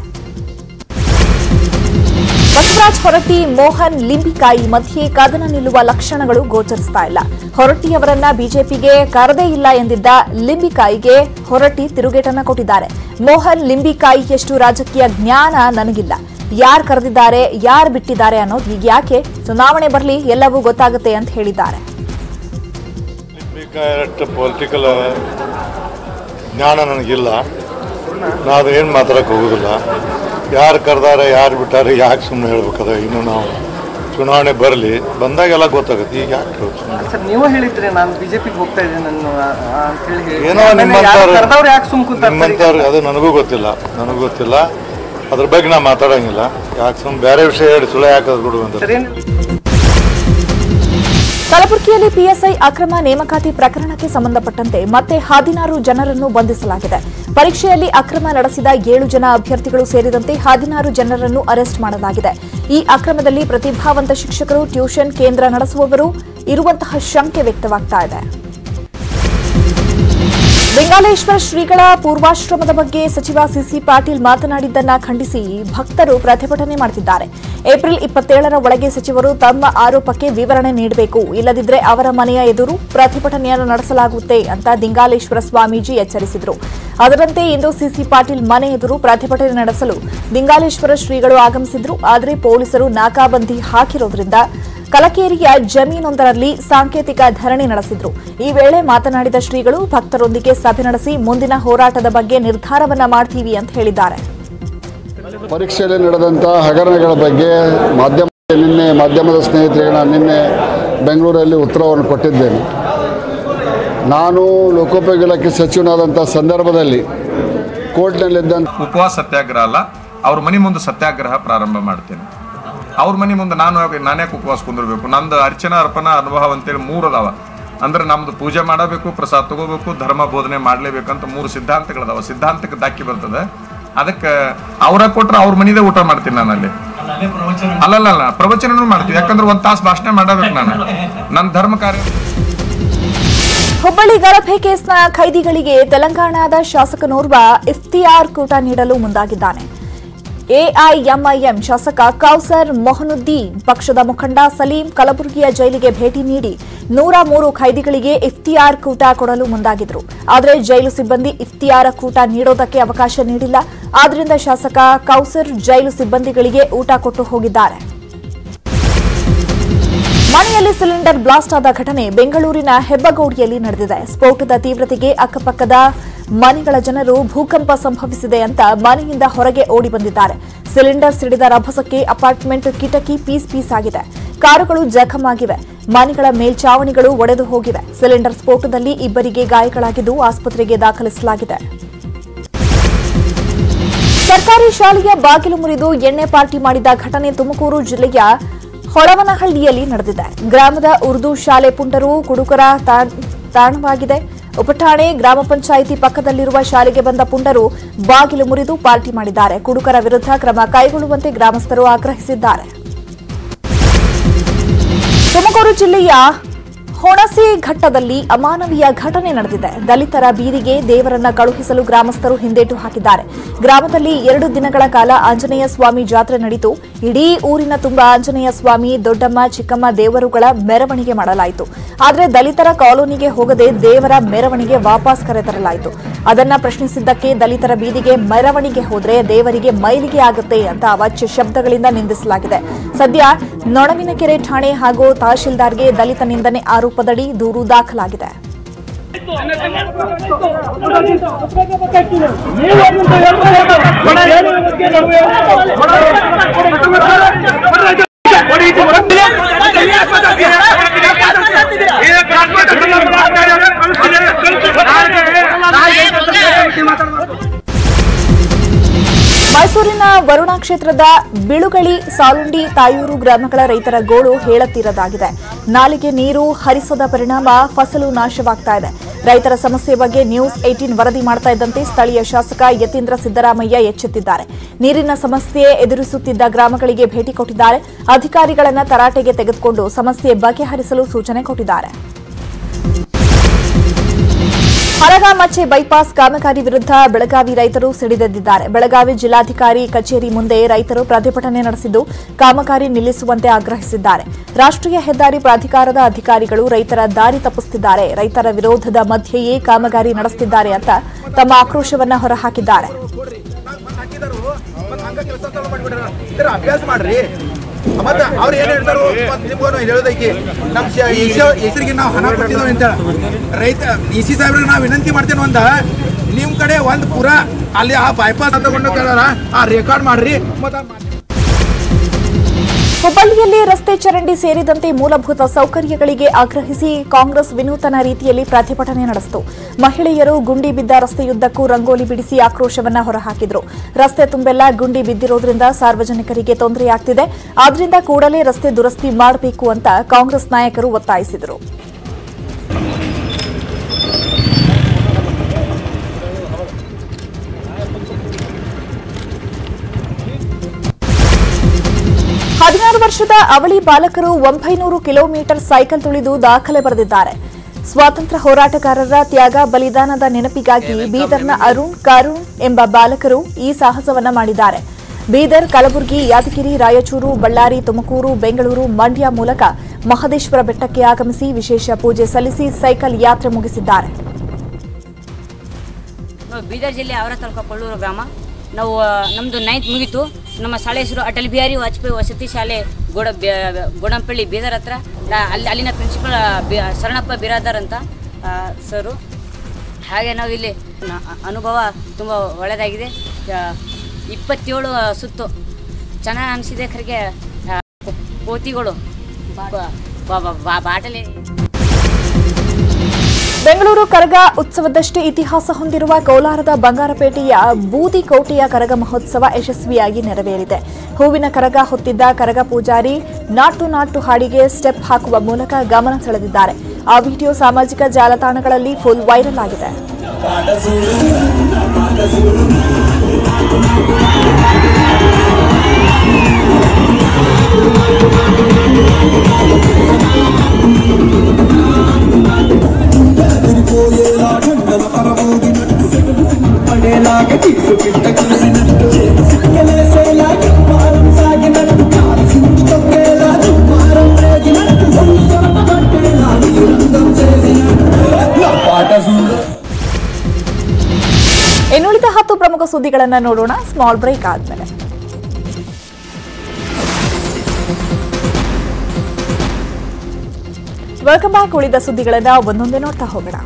ಬಸವರಾಜ ಹೊರಟ್ಟಿ, ಮೋಹನ್ ಲಿಂಬಿಕಾಯಿ ಮಧ್ಯೆ ಕದನ ನಿಲ್ಲುವ ಲಕ್ಷಣಗಳು ಗೋಚರಿಸ್ತಾ ಇಲ್ಲ. ಹೊರಟ್ಟಿಯವರನ್ನ ಬಿಜೆಪಿಗೆ ಕರೆದೇ ಇಲ್ಲ ಎಂದಿದ್ದ ಲಿಂಬಿಕಾಯಿಗೆ ಹೊರಟ್ಟಿ ತಿರುಗೇಟನ್ನ ಕೊಟ್ಟಿದ್ದಾರೆ. ಮೋಹನ್ ಲಿಂಬಿಕಾಯಿಯಷ್ಟು ರಾಜಕೀಯ ಜ್ಞಾನ ನನಗಿಲ್ಲ, ಯಾರು ಕರೆದಿದ್ದಾರೆ ಯಾರು ಬಿಟ್ಟಿದ್ದಾರೆ ಅನ್ನೋದು ಈಗ ಯಾಕೆ, ಚುನಾವಣೆ ಬರಲಿ ಎಲ್ಲವೂ ಗೊತ್ತಾಗುತ್ತೆ ಅಂತ ಹೇಳಿದ್ದಾರೆ. ಪೊಲಿಟಿಕಲ್ ಜ್ಞಾನ ನನಗಿಲ್ಲ, ನಾವು ಏನು ಮಾತಾಡಕ್ಕೆ ಹೋಗೋದಿಲ್ಲ. ಯಾರು ಕರೆದಾರೆ ಯಾರು ಬಿಟ್ಟಾರೆ ಯಾಕೆ ಸುಮ್ಮನೆ ಹೇಳ್ಬೇಕದ. ಇನ್ನು ನಾವು ಚುನಾವಣೆ ಬರಲಿ, ಬಂದಾಗೆಲ್ಲ ಗೊತ್ತಾಗುತ್ತೆ. ಈಗ ಯಾಕೆ ಸರ್ ನೀವು ಹೇಳಿದ್ರೆ ನಾನು ಬಿಜೆಪಿಗೆ ಹೋಗ್ತಾ ಇದ್ದೀನಿ ನಾನು ಅಂತ ಹೇಳಿ, ಏನೋ ನಿಮ್ಮಂತವ್ರು ಯಾಕೆ ಸುಮ್ಕುಂತಾರೆ ನಿಮ್ಮಂತವ್ರು ಅದು ನನಗೂ ಗೊತ್ತಿಲ್ಲ ನನಗೂ ಗೊತ್ತಿಲ್ಲ ಅದ್ರ ಬಗ್ಗೆ ನಾ ಮಾತಾಡಂಗಿಲ್ಲ. ಯಾಕೆ ಸುಮ್ಮನೆ ಬೇರೆ ವಿಷಯ ಹೇಳಿ ಸುಳ್ಳು ಯಾಕೆ ಬಿಡು ಅಂತ. ಕಲಬುರಗಿಯಲ್ಲಿ ಪಿಎಸ್ಐ ಅಕ್ರಮ ನೇಮಕಾತಿ ಪ್ರಕರಣಕ್ಕೆ ಸಂಬಂಧಪಟ್ಟಂತೆ ಮತ್ತೆ ಹದಿನಾರು ಜನರನ್ನು ಬಂಧಿಸಲಾಗಿದೆ. ಪರೀಕ್ಷೆಯಲ್ಲಿ ಅಕ್ರಮ ನಡೆಸಿದ ಏಳು ಜನ ಅಭ್ಯರ್ಥಿಗಳು ಸೇರಿದಂತೆ ಹದಿನಾರು ಜನರನ್ನು ಅರೆಸ್ಟ್ ಮಾಡಲಾಗಿದೆ. ಈ ಅಕ್ರಮದಲ್ಲಿ ಪ್ರತಿಭಾವಂತ ಶಿಕ್ಷಕರು, ಟ್ಯೂಷನ್ ಕೇಂದ್ರ ನಡೆಸುವವರು ಇರುವಂತಹ ಶಂಕೆ ವ್ಯಕ್ತವಾಗ್ತಾ ಇದೆ. ಲಿಂಗಾಲೇಶ್ವರ ಶ್ರೀಗಳ ಪೂರ್ವಾಶ್ರಮದ ಬಗ್ಗೆ ಸಚಿವ ಸಿಸಿ ಪಾಟೀಲ್ ಮಾತನಾಡಿದ್ದನ್ನ ಖಂಡಿಸಿ ಭಕ್ತರು ಪ್ರತಿಭಟನೆ ಮಾಡುತ್ತಿದ್ದಾರೆ. ಏಪ್ರಿಲ್ ಇಪ್ಪತ್ತೇಳರ ಒಳಗೆ ಸಚಿವರು ತಮ್ಮ ಆರೋಪಕ್ಕೆ ವಿವರಣೆ ನೀಡಬೇಕು, ಇಲ್ಲದಿದ್ದರೆ ಅವರ ಮನೆಯ ಎದುರು ಪ್ರತಿಭಟನೆಯನ್ನು ನಡೆಸಲಾಗುತ್ತೆ ಅಂತ ಲಿಂಗಾಲೇಶ್ವರ ಸ್ವಾಮೀಜಿ ಎಚ್ಚರಿಸಿದರು. ಅದರಂತೆ ಇಂದು ಸಿಸಿ ಪಾಟೀಲ್ ಮನೆ ಎದುರು ಪ್ರತಿಭಟನೆ ನಡೆಸಲು ಲಿಂಗಾಲೇಶ್ವರ ಶ್ರೀಗಳು ಆಗಮಿಸಿದ್ರು. ಆದರೆ ಪೊಲೀಸರು ನಾಕಾಬಂದಿ ಹಾಕಿರೋದ್ರಿಂದ ಕಲಕೇರಿಯ ಜಮೀನೊಂದರಲ್ಲಿ ಸಾಂಕೇತಿಕ ಧರಣಿ ನಡೆಸಿದ್ರು. ಈ ವೇಳೆ ಮಾತನಾಡಿದ ಶ್ರೀಗಳು ಭಕ್ತರೊಂದಿಗೆ ಸಭೆ ನಡೆಸಿ ಮುಂದಿನ ಹೋರಾಟದ ಬಗ್ಗೆ ನಿರ್ಧಾರವನ್ನ ಮಾಡ್ತೀವಿ ಅಂತ ಹೇಳಿದ್ದಾರೆ. ಪರೀಕ್ಷೆಯಲ್ಲಿ ನಡೆದಂಥ ಹಗರಣಗಳ ಬಗ್ಗೆ ಮಾಧ್ಯಮ ನಿನ್ನೆ ಮಾಧ್ಯಮದ ಸ್ನೇಹಿತರಿಗೆ ನಾನು ನಿನ್ನೆ ಬೆಂಗಳೂರಲ್ಲಿ ಉತ್ತರವನ್ನು ಕೊಟ್ಟಿದ್ದೇನೆ. ನಾನು ಲೋಕೋಪಯೋಗಿ ಇಲಾಖೆ ಸಚಿವನಾದಂಥ ಸಂದರ್ಭದಲ್ಲಿ ಕೋರ್ಟ್ನಲ್ಲಿದ್ದಂಥ ಉಪವಾಸ ಸತ್ಯಾಗ್ರಹ ಅಲ್ಲ, ಅವ್ರ ಮನೆ ಮುಂದೆ ಸತ್ಯಾಗ್ರಹ ಪ್ರಾರಂಭ ಮಾಡ್ತೇನೆ. ಅವ್ರ ಮನೆ ಮುಂದೆ ನಾನು ನಾನೇ ಉಪವಾಸ ಕುಂದಿರ್ಬೇಕು. ನಂದು ಅರ್ಚನಾ ಅರ್ಪಣಾ ಅನುಭವ ಅಂತೇಳಿ ಮೂರು ಅದಾವ. ಅಂದ್ರೆ ನಮ್ದು ಪೂಜೆ ಮಾಡಬೇಕು, ಪ್ರಸಾದ ತಗೋಬೇಕು, ಧರ್ಮ ಬೋಧನೆ ಮಾಡಲೇಬೇಕಂತ ಮೂರು ಸಿದ್ಧಾಂತಗಳದಾವ. ಸಿದ್ಧಾಂತಕ್ಕೆ ದಾಕಿ ಬರ್ತದೆ. ಅದಕ್ಕೆ ಅವರ ಕೊಟ್ರೆ ಅವ್ರ ಮನೆಯದೇ ಊಟ ಮಾಡ್ತೀನಿ ನಾನು ಅಲ್ಲಿ. ಅಲ್ಲಲ್ಲ ಪ್ರವಚನೂ ಮಾಡ್ತೀವಿ, ಯಾಕಂದ್ರೆ ಒಂದ್ ತಾಸು ಭಾಷಣ ಮಾಡಬೇಕು ನಾನು ನನ್ನ ಧರ್ಮ ಕಾರ್ಯ. ಹುಬ್ಬಳ್ಳಿ ಗಲಭೆ ಕೇಸ್ನ ಖೈದಿಗಳಿಗೆ ತೆಲಂಗಾಣದ ಶಾಸಕನೋರ್ವ ಇಫ್ತಿಯಾರ್ ಕೂಟ ನೀಡಲು ಮುಂದಾಗಿದ್ದಾನೆ. ಎಐಎಂಐಎಂ ಶಾಸಕ ಕೌಸರ್ ಮೊಹನುದ್ದೀನ್ ಪಕ್ಷದ ಮುಖಂಡ ಸಲೀಂ ಕಲಬುರಗಿಯ ಜೈಲಿಗೆ ಭೇಟಿ ನೀಡಿ ನೂರ ಮೂರು ಖೈದಿಗಳಿಗೆ ಇಫ್ತಿಯಾರ್ ಕೂಟ ಕೊಡಲು ಮುಂದಾಗಿದ್ರು. ಆದರೆ ಜೈಲು ಸಿಬ್ಬಂದಿ ಇಫ್ತಿಯಾರ ಕೂಟ ನೀಡೋದಕ್ಕೆ ಅವಕಾಶ ನೀಡಿಲ್ಲ. ಆದ್ದರಿಂದ ಶಾಸಕ ಕೌಸರ್ ಜೈಲು ಸಿಬ್ಬಂದಿಗಳಿಗೆ ಊಟ ಕೊಟ್ಟು ಹೋಗಿದ್ದಾರೆ. ಮನೆಯಲ್ಲಿ ಸಿಲಿಂಡರ್ ಬ್ಲಾಸ್ಟ್ ಆದ ಘಟನೆ ಬೆಂಗಳೂರಿನ ಹೆಬ್ಬಗೋಡಿಯಲ್ಲಿ ನಡೆದಿದೆ. ಸ್ಫೋಟದ ತೀವ್ರತೆಗೆ ಅಕ್ಕಪಕ್ಕದ ಮನೆಗಳ ಜನರು ಭೂಕಂಪ ಸಂಭವಿಸಿದೆ ಅಂತ ಮನೆಯಿಂದ ಹೊರಗೆ ಓಡಿ ಬಂದಿದ್ದಾರೆ. ಸಿಲಿಂಡರ್ ಸಿಡಿದ ರಭಸಕ್ಕೆ ಅಪಾರ್ಟ್ಮೆಂಟ್ ಕಿಟಕಿ ಪೀಸ್ ಪೀಸ್ ಆಗಿದೆ. ಕಾರುಗಳು ಜಖಂ ಆಗಿವೆ. ಮನೆಗಳ ಮೇಲ್ಚಾವಣಿಗಳು ಒಡೆದು ಹೋಗಿವೆ. ಸಿಲಿಂಡರ್ ಸ್ಫೋಟದಲ್ಲಿ ಇಬ್ಬರಿಗೆ ಗಾಯಗಳಾಗಿದ್ದು ಆಸ್ಪತ್ರೆಗೆ ದಾಖಲಿಸಲಾಗಿದೆ. ಸರ್ಕಾರಿ ಶಾಲೆಯ ಬಾಗಿಲು ಮುರಿದು ಎಣ್ಣೆ ಪಾರ್ಟಿ ಮಾಡಿದ ಘಟನೆ ತುಮಕೂರು ಜಿಲ್ಲೆಯ ಹೊಳವನಹಳ್ಳಿಯಲ್ಲಿ ನಡೆದಿದೆ. ಗ್ರಾಮದ ಉರ್ದು ಶಾಲೆ ಪುಂಡರು ಕುಡುಕರ ತಾಣವಾಗಿದೆ. ಉಪಠಾಣೆ ಗ್ರಾಮ ಪಂಚಾಯಿತಿ ಪಕ್ಕದಲ್ಲಿರುವ ಶಾಲೆಗೆ ಬಂದ ಪುಂಡರು ಬಾಗಿಲು ಮುರಿದು ಪಾರ್ಟಿ ಮಾಡಿದ್ದಾರೆ. ಕುಡುಕರ ವಿರುದ್ಧ ಕ್ರಮ ಕೈಗೊಳ್ಳುವಂತೆ ಗ್ರಾಮಸ್ಥರು ಆಗ್ರಹಿಸಿದ್ದಾರೆ. ತುಮಕೂರು ಜಿಲ್ಲೆಯ ಹೊಣಸಿ ಘಟ್ಟದಲ್ಲಿ ಅಮಾನವೀಯ ಘಟನೆ ನಡೆದಿದೆ. ದಲಿತರ ಬೀದಿಗೆ ದೇವರನ್ನ ಕಳುಹಿಸಲು ಗ್ರಾಮಸ್ಥರು ಹಿಂದೇಟು ಹಾಕಿದ್ದಾರೆ. ಗ್ರಾಮದಲ್ಲಿ ಎರಡು ದಿನಗಳ ಕಾಲ ಆಂಜನೇಯ ಸ್ವಾಮಿ ಜಾತ್ರೆ ನಡೆಯಿತು. ಇಡೀ ಊರಿನ ತುಂಬ ಆಂಜನೇಯ ಸ್ವಾಮಿ, ದೊಡ್ಡಮ್ಮ, ಚಿಕ್ಕಮ್ಮ ದೇವರುಗಳ ಮೆರವಣಿಗೆ ಮಾಡಲಾಯಿತು. ಆದರೆ ದಲಿತರ ಕಾಲೋನಿಗೆ ಹೋಗದೆ ದೇವರ ಮೆರವಣಿಗೆ ವಾಪಸ್ ಕರೆತರಲಾಯಿತು. ಅದನ್ನ ಪ್ರಶ್ನಿಸಿದ್ದಕ್ಕೆ ದಲಿತರ ಬೀದಿಗೆ ಮೆರವಣಿಗೆ ಹೋದ್ರೆ ದೇವರಿಗೆ ಮೈಲಿಗೆ ಆಗುತ್ತೆ ಅಂತ ಅವಾಚ್ಯ ಶಬ್ದಗಳಿಂದ ನಿಂದಿಸಲಾಗಿದೆ. ಸದ್ಯ ನೊಣವಿನಕೆರೆ ಠಾಣೆ ಹಾಗೂ ತಹಶೀಲ್ದಾರ್ಗೆ ದಲಿತ ನಿಂದನೆ ಆರೋಪದಡಿ ದೂರು ದಾಖಲಾಗಿದೆ. ಮೈಸೂರಿನ ವರುಣಾ ಕ್ಷೇತ್ರದ ಬಿಳುಗಳಿ, ಸಾಲುಂಡಿ, ತಾಯೂರು ಗ್ರಾಮಗಳ ರೈತರ ಗೋಳು ಹೇಳತೀರದಾಗಿದೆ. ನಾಲೆಗೆ ನೀರು ಹರಿಸದ ಪರಿಣಾಮ ಫಸಲು ನಾಶವಾಗ್ತಾ ಇದೆ. ರೈತರ ಸಮಸ್ಯೆ ಬಗ್ಗೆ ನ್ಯೂಸ್ ಏಟೀನ್ ವರದಿ ಮಾಡ್ತಾ ಇದ್ದಂತೆ ಸ್ಥಳೀಯ ಶಾಸಕ ಯತೀಂದ್ರ ಸಿದ್ದರಾಮಯ್ಯ ಎಚ್ಚೆತ್ತಿದ್ದಾರೆ. ನೀರಿನ ಸಮಸ್ಯೆ ಎದುರಿಸುತ್ತಿದ್ದ ಗ್ರಾಮಗಳಿಗೆ ಭೇಟಿ ಕೊಟ್ಟಿದ್ದಾರೆ. ಅಧಿಕಾರಿಗಳನ್ನ ತರಾಟೆಗೆ ತೆಗೆದುಕೊಂಡು ಸಮಸ್ಯೆ ಬಗೆಹರಿಸಲು ಸೂಚನೆ ಕೊಟ್ಟಿದ್ದಾರೆ. ಹರಗಾಮಚ್ಚೆ ಬೈಪಾಸ್ ಕಾಮಗಾರಿ ವಿರುದ್ಧ ಬೆಳಗಾವಿ ರೈತರು ಸಿಡಿದೆದ್ದಿದ್ದಾರೆ. ಬೆಳಗಾವಿ ಜಿಲ್ಲಾಧಿಕಾರಿ ಕಚೇರಿ ಮುಂದೆ ರೈತರು ಪ್ರತಿಭಟನೆ ನಡೆಸಿದ್ದು ಕಾಮಗಾರಿ ನಿಲ್ಲಿಸುವಂತೆ ಆಗ್ರಹಿಸಿದ್ದಾರೆ. ರಾಷ್ಟ್ರೀಯ ಹೆದ್ದಾರಿ ಪ್ರಾಧಿಕಾರದ ಅಧಿಕಾರಿಗಳು ರೈತರ ದಾರಿ ತಪ್ಪಿಸುತ್ತಿದ್ದಾರೆ. ರೈತರ ವಿರೋಧದ ಮಧ್ಯೆಯೇ ಕಾಮಗಾರಿ ನಡೆಸುತ್ತಿದ್ದಾರೆ ಅಂತ ತಮ್ಮ ಆಕ್ರೋಶವನ್ನ ಹೊರಹಾಕಿದ್ದಾರೆ. ಮತ್ತೆ ಅವ್ರು ಏನ್ ಹೇಳ್ತಾರೋ ನಿಮ್ಗೂ ಹೇಳೋದೈತಿ, ನಮ್ಮ ಹೆಸರಿಗೆ ನಾವು ಹಣ ಕೊಟ್ಟಿದ್ದೇವೆ ಅಂತ ರೈತ ಡಿ ಸಿ ಸಾಹೇಬ್ರಿಗೆ ನಾವು ವಿನಂತಿ ಮಾಡ್ತೇವೆ. ಒಂದ ನಿಮ್ ಕಡೆ ಒಂದ್ ಪೂರ ಅಲ್ಲಿ ಆ ಬೈಪಾಸ್ ತಗೊಂಡು ಆ ರೆಕಾರ್ಡ್ ಮಾಡ್ರಿ. ಹುಬ್ಬಳ್ಳಿಯಲ್ಲಿ ರಸ್ತೆ ಚರಂಡಿ ಸೇರಿದಂತೆ ಮೂಲಭೂತ ಸೌಕರ್ಯಗಳಿಗೆ ಆಗ್ರಹಿಸಿ ಕಾಂಗ್ರೆಸ್ ವಿನೂತನ ರೀತಿಯಲ್ಲಿ ಪ್ರತಿಭಟನೆ ನಡೆಸಿತು. ಮಹಿಳೆಯರು ಗುಂಡಿ ಬಿದ್ದ ರಸ್ತೆಯುದ್ದಕ್ಕೂ ರಂಗೋಲಿ ಬಿಡಿಸಿ ಆಕ್ರೋಶವನ್ನ ಹೊರಹಾಕಿದ್ರು. ರಸ್ತೆ ತುಂಬೆಲ್ಲ ಗುಂಡಿ ಬಿದ್ದಿರೋದ್ರಿಂದ ಸಾರ್ವಜನಿಕರಿಗೆ ತೊಂದರೆಯಾಗ್ತಿದೆ. ಆದ್ರಿಂದ ಕೂಡಲೇ ರಸ್ತೆ ದುರಸ್ತಿ ಮಾಡಬೇಕು ಅಂತ ಕಾಂಗ್ರೆಸ್ ನಾಯಕರು ಒತ್ತಾಯಿಸಿದರು. ಹದಿನಾರು ವರ್ಷದ ಅವಳಿ ಬಾಲಕರು ಒಂಬೈನೂರು ಕಿಲೋಮೀಟರ್ ಸೈಕಲ್ ತುಳಿದು ದಾಖಲೆ ಬರೆದಿದ್ದಾರೆ. ಸ್ವಾತಂತ್ರ್ಯ ಹೋರಾಟಗಾರರ ತ್ಯಾಗ ಬಲಿದಾನದ ನೆನಪಿಗಾಗಿ ಬೀದರ್ನ ಅರುಣ್ ಕಾರುಣ್ ಎಂಬ ಬಾಲಕರು ಈ ಸಾಹಸವನ್ನ ಮಾಡಿದ್ದಾರೆ. ಬೀದರ್, ಕಲಬುರಗಿ, ಯಾದಗಿರಿ, ರಾಯಚೂರು, ಬಳ್ಳಾರಿ, ತುಮಕೂರು, ಬೆಂಗಳೂರು, ಮಂಡ್ಯ ಮೂಲಕ ಮಹದೇಶ್ವರ ಬೆಟ್ಟಕ್ಕೆ ಆಗಮಿಸಿ ವಿಶೇಷ ಪೂಜೆ ಸಲ್ಲಿಸಿ ಸೈಕಲ್ ಯಾತ್ರೆ ಮುಗಿಸಿದ್ದಾರೆ. ಬೀದರ್ ಜಿಲ್ಲೆ ಅವರ ತಾಲೂಕು ಕೊಳ್ಳೂರು ಗ್ರಾಮ. ನಾವು ನಮ್ಮದು ನೈನ್ತ್ ಮುಗಿತು. ನಮ್ಮ ಶಾಲೆ ಹೆಸರು ಅಟಲ್ ಬಿಹಾರಿ ವಾಜಪೇಯಿ ವಸತಿ ಶಾಲೆ ಗೋಡ ಗೋಡಂಪಳ್ಳಿ ಬೀದರ್ ಹತ್ರ. ಅಲ್ಲಿ ಅಲ್ಲಿನ ಪ್ರಿನ್ಸಿಪಲ್ ಶರಣಪ್ಪ ಬಿರಾದರ್ ಅಂತ ಸರು. ಹಾಗೆ ನಾವು ಇಲ್ಲಿ ಅನುಭವ ತುಂಬ ಒಳ್ಳೆಯದಾಗಿದೆ. ಇಪ್ಪತ್ತೇಳು ಸುತ್ತು ಚೆನ್ನಾಗಿ ಅನಿಸಿದೆ. ಖರಿಗೆ ಕೋತಿಗಳು ಬಾಟಲಿ. ಬೆಂಗಳೂರು ಕರಗ ಉತ್ಸವದಷ್ಟೇ ಇತಿಹಾಸ ಹೊಂದಿರುವ ಕೋಲಾರದ ಬಂಗಾರಪೇಟೆಯ ಬೂದಿ ಕೋಟೆಯ ಕರಗ ಮಹೋತ್ಸವ ಯಶಸ್ವಿಯಾಗಿ ನೆರವೇರಿದೆ. ಹೂವಿನ ಕರಗ ಹೊತ್ತಿದ್ದ ಕರಗ ಪೂಜಾರಿ ನಾಟು ನಾಟು ಹಾಡಿಗೆ ಸ್ಟೆಪ್ ಹಾಕುವ ಮೂಲಕ ಗಮನ ಸೆಳೆದಿದ್ದಾರೆ. ಆ ವಿಡಿಯೋ ಸಾಮಾಜಿಕ ಜಾಲತಾಣಗಳಲ್ಲಿ ಫುಲ್ ವೈರಲ್ ಆಗಿದೆ. ಇನ್ನುಳಿದ ಹತ್ತು ಪ್ರಮುಖ ಸುದ್ದಿಗಳನ್ನು ನೋಡೋಣ ಸ್ಮಾಲ್ ಬ್ರೇಕ್ ಆದ್ಮೇಲೆ. Welcome back. ಉಳಿದ ಸುದ್ದಿಗಳನ್ನ ಒಂದೊಂದೇ ನೋಡ್ತಾ ಹೋಗೋಣ.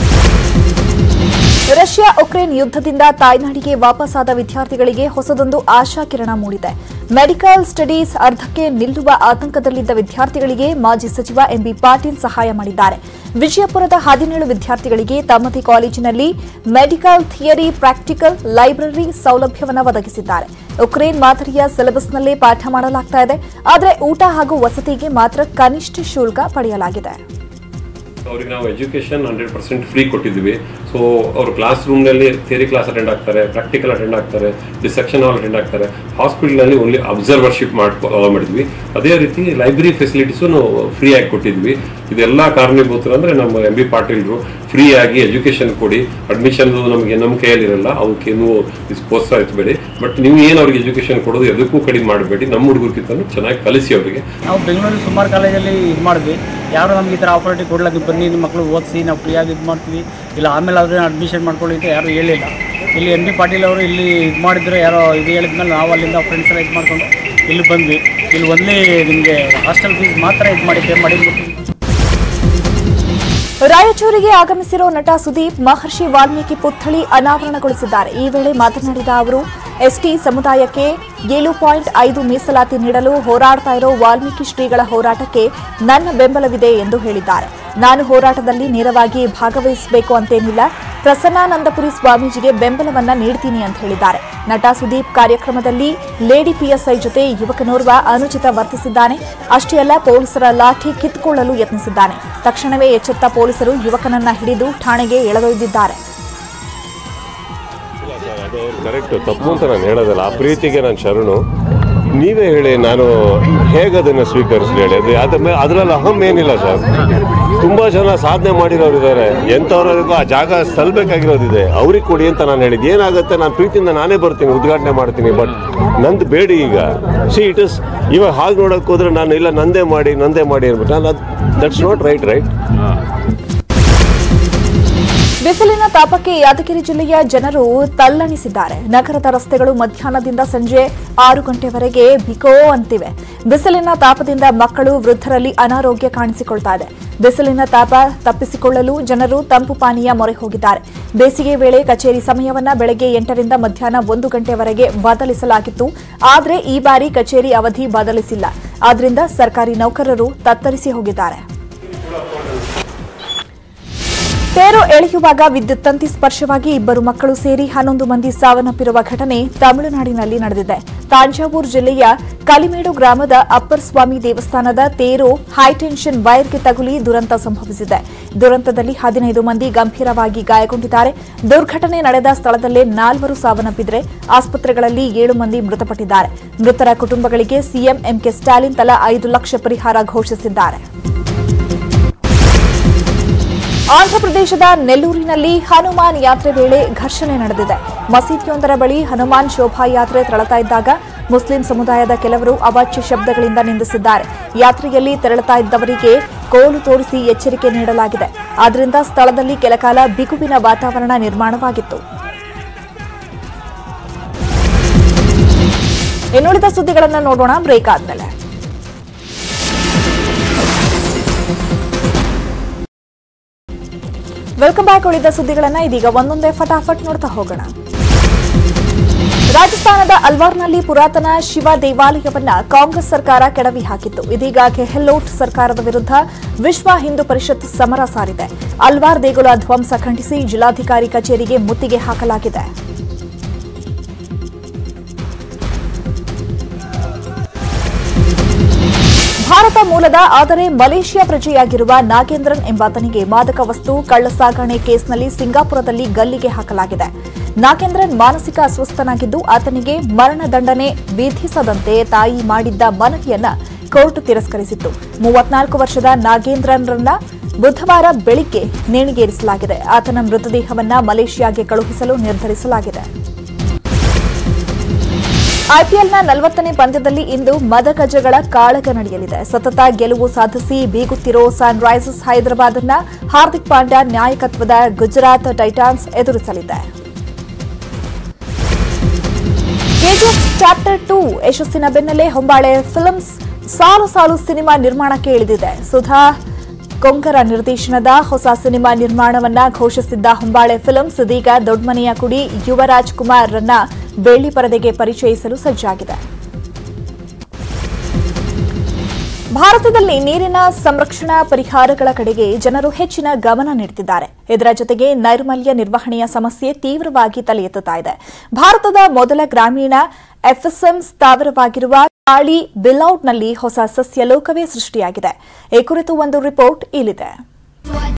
ರಷ್ಯಾ ಉಕ್ರೇನ್ ಯುದ್ಧದಿಂದ ತಾಯ್ನಾಡಿಗೆ ವಾಪಸ್ಸಾದ ವಿದ್ಯಾರ್ಥಿಗಳಿಗೆ ಹೊಸದೊಂದು ಆಶಾಕಿರಣ ಮೂಡಿದೆ. ಮೆಡಿಕಲ್ ಸ್ಟಡೀಸ್ ಅರ್ಧಕ್ಕೆ ನಿಲ್ಲುವ ಆತಂಕದಲ್ಲಿದ್ದ ವಿದ್ಯಾರ್ಥಿಗಳಿಗೆ ಮಾಜಿ ಸಚಿವ ಎಂಬಿ ಪಾಟೀಲ್ ಸಹಾಯ ಮಾಡಿದ್ದಾರೆ. ವಿಜಯಪುರದ ಹದಿನೇಳು ವಿದ್ಯಾರ್ಥಿಗಳಿಗೆ ತಮ್ಮದೇ ಕಾಲೇಜಿನಲ್ಲಿ ಮೆಡಿಕಲ್ ಥಿಯರಿ, ಪ್ರಾಕ್ಟಿಕಲ್, ಲೈಬ್ರರಿ ಸೌಲಭ್ಯವನ್ನು ಒದಗಿಸಿದ್ದಾರೆ. ಉಕ್ರೇನ್ ಮಾದರಿಯ ಸಿಲೆಬಸ್ನಲ್ಲೇ ಪಾಠ ಮಾಡಲಾಗ್ತಾ ಇದೆ. ಆದರೆ ಊಟ ಹಾಗೂ ವಸತಿಗೆ ಮಾತ್ರ ಕನಿಷ್ಠ ಶುಲ್ಕ ಪಡೆಯಲಾಗಿದೆ. ಅವ್ರಿಗೆ ನಾವು ಎಜುಕೇಷನ್ ಹಂಡ್ರೆಡ್ ಪರ್ಸೆಂಟ್ ಫ್ರೀ ಕೊಟ್ಟಿದ್ವಿ. ಸೊ ಅವರು ಕ್ಲಾಸ್ ರೂಮ್ನಲ್ಲಿ ಥಿಯರಿ ಕ್ಲಾಸ್ ಅಟೆಂಡ್ ಆಗ್ತಾರೆ, ಪ್ರಾಕ್ಟಿಕಲ್ ಅಟೆಂಡ್ ಆಗ್ತಾರೆ, ಡಿಸೆಕ್ಷನ್ ಹಾಲ್ ಅಟೆಂಡ್ ಆಗ್ತಾರೆ. ಹಾಸ್ಪಿಟಲ್ನಲ್ಲಿ ಓನ್ಲಿ ಅಬ್ಸರ್ವರ್ಶಿಪ್ ಮಾಡಿ ಮಾಡಿದ್ವಿ. ಅದೇ ರೀತಿ ಲೈಬ್ರರಿ ಫೆಸಿಲಿಟೀಸು ನಾವು ಫ್ರೀ ಆಗಿ ಕೊಟ್ಟಿದ್ವಿ. ಇದೆಲ್ಲ ಕಾರಣೀಭೂತರು ಅಂದರೆ ನಮ್ಮ ಎಂ ಬಿ ಪಾಟೀಲ್ರು ಫ್ರೀ ಆಗಿ ಎಜುಕೇಷನ್ ಕೊಡಿ. ಅಡ್ಮಿಷನ್ ನಮಗೆ ನಮ್ಮ ಕೈಯಲ್ಲಿರಲ್ಲ, ಅವಕ್ಕೆ ನೀವು ಪ್ರೋತ್ಸಾಹ ಎತ್ತಬೇಡಿ. ಬಟ್ ನೀವು ಏನು ಅವ್ರಿಗೆ ಎಜುಕೇಷನ್ ಕೊಡೋದು ಎದಕ್ಕೂ ಕಡಿಮೆ ಮಾಡಬೇಡಿ. ನಮ್ಮ ಹುಡುಗರಿಗಿಂತ ಚೆನ್ನಾಗಿ ಕಲಿಸಿ ಅವರಿಗೆ. ನಾವು ಬೆಂಗಳೂರಲ್ಲಿ ಸುಮಾರು ಕಾಲೇಜಲ್ಲಿ ಇದು ಮಾಡಿದ್ವಿ. ಯಾರು ನಮ್ಗೆ ಈ ಥರ ಆಪರ್ಚುನಿಟಿ ಕೊಡ್ಲಾಗಿ ಬನ್ನಿ ನಿಮ್ಮ ಮಕ್ಕಳು ಓದಿಸಿ ನಾವು ಫ್ರೀಯಾಗಿ ಇದು ಮಾಡ್ತೀವಿ, ಇಲ್ಲ ಆಮೇಲೆ ಅವ್ರನ್ನ ಅಡ್ಮಿಷನ್ ಮಾಡ್ಕೊಳ್ಳಿ ಅಂತ ಯಾರು ಹೇಳಿಲ್ಲ. ಇಲ್ಲಿ ಎಂ ಬಿ ಪಾಟೀಲ್ ಅವರು ಇಲ್ಲಿ ಇದು ಮಾಡಿದ್ರು, ಯಾರೋ ಇದು ಹೇಳಿದ್ಮೇಲೆ ನಾವು ಅಲ್ಲಿಂದ ಫ್ರೆಂಡ್ಸ್ ಎಲ್ಲ ಇದು ಮಾಡಿಕೊಂಡು ಇಲ್ಲಿ ಬಂದ್ವಿ. ಇಲ್ಲಿ ಒಂದೇ ನಿಮಗೆ ಹಾಸ್ಟೆಲ್ ಫೀಸ್ ಮಾತ್ರ ಇದು ಮಾಡಿ ಪೇ ಮಾಡಿ. ರಾಯಚೂರಿಗೆ ಆಗಮಿಸಿರೋ ನಟ ಸುದೀಪ್ ಮಹರ್ಷಿ ವಾಲ್ಮೀಕಿ ಪುತ್ಥಳಿ ಅನಾವರಣಗೊಳಿಸಿದ್ದಾರೆ. ಈ ವೇಳೆ ಮಾತನಾಡಿದ ಅವರು, ಎಸ್ಟಿ ಸಮುದಾಯಕ್ಕೆ ಏಳು ಪಾಯಿಂಟ್ ಐದು ಮೀಸಲಾತಿ ನೀಡಲು ಹೋರಾಡ್ತಾ ಇರೋ ವಾಲ್ಮೀಕಿ ಶ್ರೀಗಳ ಹೋರಾಟಕ್ಕೆ ನನ್ನ ಬೆಂಬಲವಿದೆ ಎಂದು ಹೇಳಿದ್ದಾರೆ. ನಾನು ಹೋರಾಟದಲ್ಲಿ ನೇರವಾಗಿ ಭಾಗವಹಿಸಬೇಕು ಅಂತೇನಿಲ್ಲ, ಪ್ರಸನ್ನಾನಂದಪುರಿ ಸ್ವಾಮೀಜಿಗೆ ಬೆಂಬಲವನ್ನ ನೀಡ್ತೀನಿ ಅಂತ ಹೇಳಿದ್ದಾರೆ. ನಟ ಸುದೀಪ್ ಕಾರ್ಯಕ್ರಮದಲ್ಲಿ ಲೇಡಿ ಪಿಎಸ್ಐ ಜೊತೆ ಯುವಕನೋರ್ವ ಅನುಚಿತ ವರ್ತಿಸಿದ್ದಾನೆ. ಅಷ್ಟೇ ಅಲ್ಲ, ಪೊಲೀಸರ ಲಾಠಿ ಕಿತ್ತುಕೊಳ್ಳಲು ಯತ್ನಿಸಿದ್ದಾನೆ. ತಕ್ಷಣವೇ ಎಚ್ಚೆತ್ತ ಪೊಲೀಸರು ಯುವಕನನ್ನ ಹಿಡಿದು ಠಾಣೆಗೆ ಎಳೆದೊಯ್ದಿದ್ದಾರೆ. ಕರೆಕ್ಟ್, ತಪ್ಪು ಅಂತ ನಾನು ಹೇಳೋದಲ್ಲ. ಆ ಪ್ರೀತಿಗೆ ನಾನು ಶರಣು. ನೀವೇ ಹೇಳಿ, ನಾನು ಹೇಗೆ ಅದನ್ನು ಸ್ವೀಕರಿಸಲಿ ಹೇಳಿ. ಅದು ಅದ್ರ ಮೇಲೆ ಅದರಲ್ಲಿ ಅಹಂ ಏನಿಲ್ಲ ಸರ್. ತುಂಬ ಜನ ಸಾಧನೆ ಮಾಡಿರೋರು ಇದ್ದಾರೆ. ಎಂಥವ್ರಿಗೂ ಆ ಜಾಗ ಸಲ್ಲಬೇಕಾಗಿರೋದಿದೆ, ಅವ್ರಿಗೆ ಕೊಡಿ ಅಂತ ನಾನು ಹೇಳಿದ್ದು. ಏನಾಗುತ್ತೆ, ನಾನು ಪ್ರೀತಿಯಿಂದ ನಾನೇ ಬರ್ತೀನಿ, ಉದ್ಘಾಟನೆ ಮಾಡ್ತೀನಿ. ಬಟ್ ನಂದು ಬೇಡಿ ಈಗ. ಸಿ ಇಟ್ ಇಸ್ ಇವಾಗ ಹಾಗೆ ನೋಡೋಕೆ ಹೋದ್ರೆ ನಾನು ಇಲ್ಲ ನಂದೇ ಮಾಡಿ ನಂದೇ ಮಾಡಿ ಅಂದ್ಬಿಟ್ಟು ನಾನು ಅದು ದಟ್ಸ್ ನಾಟ್ ರೈಟ್ ರೈಟ್ ಬಿಸಿಲಿನ ತಾಪಕ್ಕೆ ಯಾದಗಿರಿ ಜಿಲ್ಲೆಯ ಜನರು ತಲ್ಲಣಿಸಿದ್ದಾರೆ. ನಗರದ ರಸ್ತೆಗಳು ಮಧ್ಯಾಹ್ನದಿಂದ ಸಂಜೆ ಆರು ಗಂಟೆವರೆಗೆ ಬಿಕೋ ಅಂತಿವೆ. ಬಿಸಿಲಿನ ತಾಪದಿಂದ ಮಕ್ಕಳು, ವೃದ್ಧರಲ್ಲಿ ಅನಾರೋಗ್ಯ ಕಾಣಿಸಿಕೊಳ್ತಾ ಇದೆ. ಬಿಸಿಲಿನ ತಾಪ ತಪ್ಪಿಸಿಕೊಳ್ಳಲು ಜನರು ತಂಪು ಪಾನೀಯ ಮೊರೆ ಹೋಗಿದ್ದಾರೆ. ಬೇಸಿಗೆ ವೇಳೆ ಕಚೇರಿ ಸಮಯವನ್ನ ಬೆಳಗ್ಗೆ ಎಂಟರಿಂದ ಮಧ್ಯಾಹ್ನ ಒಂದು ಗಂಟೆವರೆಗೆ ಬದಲಿಸಲಾಗಿತ್ತು. ಆದರೆ ಈ ಬಾರಿ ಕಚೇರಿ ಅವಧಿ ಬದಲಿಸಿಲ್ಲ. ಆದ್ದರಿಂದ ಸರ್ಕಾರಿ ನೌಕರರು ತತ್ತರಿಸಿ ಹೋಗಿದ್ದಾರೆ. ತೇರು ಎಳೆಯುವಾಗ ವಿದ್ಯುತ್ ತಂತಿ ಸ್ಪರ್ಶವಾಗಿ ಇಬ್ಬರು ಮಕ್ಕಳು ಸೇರಿ ಹನ್ನೊಂದು ಮಂದಿ ಸಾವನ್ನಪ್ಪಿರುವ ಘಟನೆ ತಮಿಳುನಾಡಿನಲ್ಲಿ ನಡೆದಿದೆ. ತಾಂಜಾವೂರು ಜಿಲ್ಲೆಯ ಕಲಿಮೇಡು ಗ್ರಾಮದ ಅಪ್ಪರ್ ಸ್ವಾಮಿ ದೇವಸ್ಥಾನದ ತೇರು ಹೈಟೆನ್ಷನ್ ವೈರ್ಗೆ ತಗುಲಿ ದುರಂತ ಸಂಭವಿಸಿದೆ. ದುರಂತದಲ್ಲಿ ಹದಿನೈದು ಮಂದಿ ಗಂಭೀರವಾಗಿ ಗಾಯಗೊಂಡಿದ್ದಾರೆ. ದುರ್ಘಟನೆ ನಡೆದ ಸ್ಥಳದಲ್ಲೇ ನಾಲ್ವರು ಸಾವನ್ನಪ್ಪಿದರೆ ಆಸ್ಪತ್ರೆಗಳಲ್ಲಿ ಏಳು ಮಂದಿ ಮೃತಪಟ್ಟಿದ್ದಾರೆ. ಮೃತರ ಕುಟುಂಬಗಳಿಗೆ ಸಿಎಂ ಎಂಕೆ ಸ್ಟಾಲಿನ್ ತಲಾ ಐದು ಲಕ್ಷ ಪರಿಹಾರ ಘೋಷಿಸಿದ್ದಾರೆ. ಆಂಧ್ರಪ್ರದೇಶದ ನೆಲ್ಲೂರಿನಲ್ಲಿ ಹನುಮಾನ್ ಯಾತ್ರೆ ವೇಳೆ ಘರ್ಷಣೆ ನಡೆದಿದೆ. ಮಸೀದಿಯೊಂದರ ಬಳಿ ಹನುಮಾನ್ ಶೋಭಾಯಾತ್ರೆ ತೆರಳುತ್ತಾ ಇದ್ದಾಗ ಮುಸ್ಲಿಂ ಸಮುದಾಯದ ಕೆಲವರು ಅವಾಚ್ಯ ಶಬ್ದಗಳಿಂದ ನಿಂದಿಸಿದ್ದಾರೆ. ಯಾತ್ರೆಯಲ್ಲಿ ತೆರಳುತ್ತಾ ಇದ್ದವರಿಗೆ ಕೋಲು ತೋರಿಸಿ ಎಚ್ಚರಿಕೆ ನೀಡಲಾಗಿದೆ. ಆದ್ದರಿಂದ ಸ್ಥಳದಲ್ಲಿ ಕೆಲಕಾಲ ಬಿಗುವಿನ ವಾತಾವರಣ ನಿರ್ಮಾಣವಾಗಿತ್ತು. ಇನ್ನುಳಿದ ಸುದ್ದಿಗಳನ್ನು ನೋಡೋಣ ಬ್ರೇಕ್ ಆದ್ಮೇಲೆ. Welcome back. ಉಳಿದ ಸುದ್ದಿಗಳನ್ನ ಇದೀಗ ಒಂದೊಂದೇ ಫಟಾಫಟ್ ನೋಡ್ತಾ ಹೋಗೋಣ. ರಾಜಸ್ಥಾನದ ಅಲ್ವಾರ್ನಲ್ಲಿ ಪುರಾತನ ಶಿವ ದೇವಾಲಯವನ್ನ ಕಾಂಗ್ರೆಸ್ ಸರ್ಕಾರ ಕೆಡವಿ ಹಾಕಿತ್ತು. ಇದೀಗ ಗೆಹ್ಲೋಟ್ ಸರ್ಕಾರದ ವಿರುದ್ಧ ವಿಶ್ವ ಹಿಂದೂ ಪರಿಷತ್ ಸಮರ ಸಾರಿದೆ. ಅಲ್ವಾರ್ ದೇಗುಲ ಧ್ವಂಸ ಖಂಡಿಸಿ ಜಿಲ್ಲಾಧಿಕಾರಿ ಕಚೇರಿಗೆ ಮುತ್ತಿಗೆ ಹಾಕಲಾಗಿದೆ. ಭಾರತ ಮೂಲದ ಆದರೆ ಮಲೇಷ್ಯಾ ಪ್ರಜೆಯಾಗಿರುವ ನಾಗೇಂದ್ರನ್ ಎಂಬಾತನಿಗೆ ಮಾದಕ ವಸ್ತು ಕಳ್ಳಸಾಗಣೆ ಕೇಸ್ನಲ್ಲಿ ಸಿಂಗಾಪುರದಲ್ಲಿ ಗಲ್ಲಿಗೆ ಹಾಕಲಾಗಿದೆ. ನಾಗೇಂದ್ರನ್ ಮಾನಸಿಕ ಅಸ್ವಸ್ಥನಾಗಿದ್ದು ಆತನಿಗೆ ಮರಣದಂಡನೆ ವಿಧಿಸದಂತೆ ತಾಯಿ ಮಾಡಿದ್ದ ಮನವಿಯನ್ನ ಕೋರ್ಟ್ ತಿರಸ್ಕರಿಸಿತ್ತು. ಮೂವತ್ನಾಲ್ಕು ವರ್ಷದ ನಾಗೇಂದ್ರನ್ರನ್ನ ಬುಧವಾರ ಬೆಳಿಗ್ಗೆ ನೇಣಿಗೇರಿಸಲಾಗಿದೆ. ಆತನ ಮೃತದೇಹವನ್ನ ಮಲೇಷ್ಯಾಗೆ ಕಳುಹಿಸಲು ನಿರ್ಧರಿಸಲಾಗಿದೆ. ಐಪಿಎಲ್ನ ನಲವತ್ತನೇ ಪಂದ್ಯದಲ್ಲಿ ಇಂದು ಮದಗಜಗಳ ಕಾಳಗ ನಡೆಯಲಿದೆ. ಸತತ ಗೆಲುವು ಸಾಧಿಸಿ ಬೀಗುತ್ತಿರೋ ಸನ್ರೈಸರ್ಸ್ ಹೈದರಾಬಾದ್ ಅನ್ನ ಹಾರ್ದಿಕ್ ಪಾಂಡ್ಯ ನಾಯಕತ್ವದ ಗುಜರಾತ್ ಟೈಟಾನ್ಸ್ ಎದುರಿಸಲಿದೆ. ಕೆಜಿಎಫ್ ಚಾಪ್ಟರ್ ಟೂ ಯಶಸ್ಸಿನ ಬೆನ್ನಲ್ಲೇ ಹೊಂಬಾಳೆ ಫಿಲ್ಮ್ಸ್ ಸಾಲು ಸಾಲು ಸಿನಿಮಾ ನಿರ್ಮಾಣಕ್ಕೆ ಇಳಿದಿದೆ. ಸುಧಾ ಕೊಂಕರ ನಿರ್ದೇಶನದ ಹೊಸ ಸಿನಿಮಾ ನಿರ್ಮಾಣವನ್ನ ಘೋಷಿಸಿದ್ದ ಹೊಂಬಾಳೆ ಫಿಲ್ಮ್ಸ್ ಇದೀಗ ದೊಡ್ಡಮನೆಯ ಕುಡಿ ಯುವರಾಜ್ ಕುಮಾರ್ ರನ್ನ ಬೆಳ್ಳಿ ಪರದೆಗೆ ಪರಿಚಯಿಸಲು ಸಜ್ಜಾಗಿದೆ. ಭಾರತದಲ್ಲಿ ನೀರಿನ ಸಂರಕ್ಷಣಾ ಪರಿಹಾರಗಳ ಕಡೆಗೆ ಜನರು ಹೆಚ್ಚಿನ ಗಮನ ನೀಡುತ್ತಿದ್ದಾರೆ. ಇದರ ಜೊತೆಗೆ ನೈರ್ಮಲ್ಯ ನಿರ್ವಹಣೆಯ ಸಮಸ್ಯೆ ತೀವ್ರವಾಗಿ ತಲೆ ಎತ್ತುತ್ತಾ ಇದೆ. ಭಾರತದ ಮೊದಲ ಗ್ರಾಮೀಣ ಎಫ್ಎಸ್ಎಂ ಸ್ಥಾವರವಾಗಿರುವ ಕಾಳಿ ಬಿಲೌಟ್ನಲ್ಲಿ ಹೊಸ ಸಸ್ಯ ಲೋಕವೇ ಸೃಷ್ಟಿಯಾಗಿದೆ. ಈ ಕುರಿತು ಒಂದು ರಿಪೋರ್ಟ್ ಇಲ್ಲಿದೆ.